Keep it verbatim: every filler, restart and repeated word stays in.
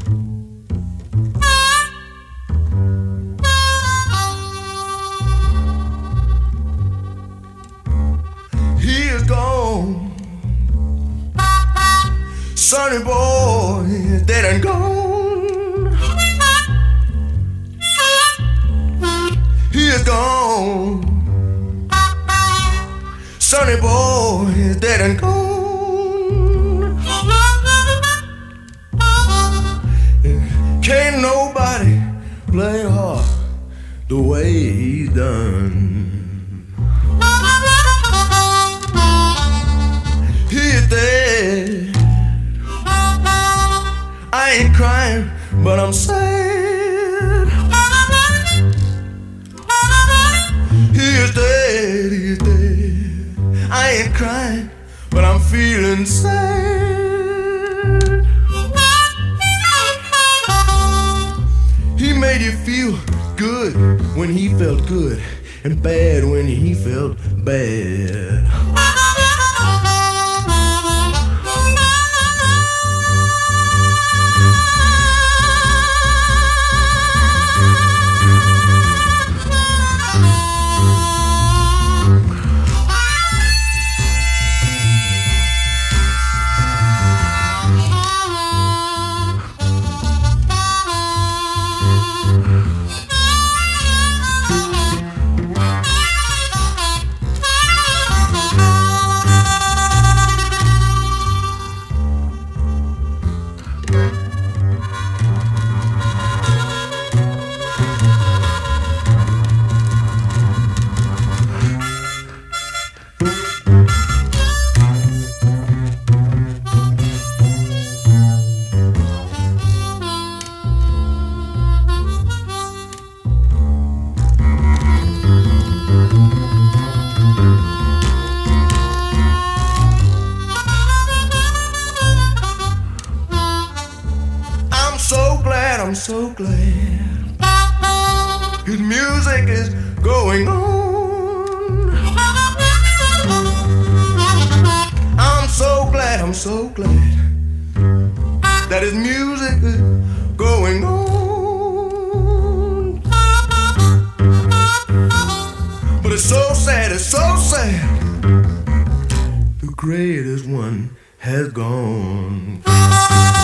He is gone. Sonny Boy is dead and gone. He is gone. Sonny Boy is dead and gone. Can't nobody play harp the way he's done. He is dead. I ain't crying, but I'm sad. He is dead, he is dead. I ain't crying, but I'm feeling sad. He made you feel good when he felt good, and bad when he felt bad. I'm so glad his music is going on. I'm so glad, I'm so glad that his music is going on. But it's so sad, it's so sad, the greatest one has gone.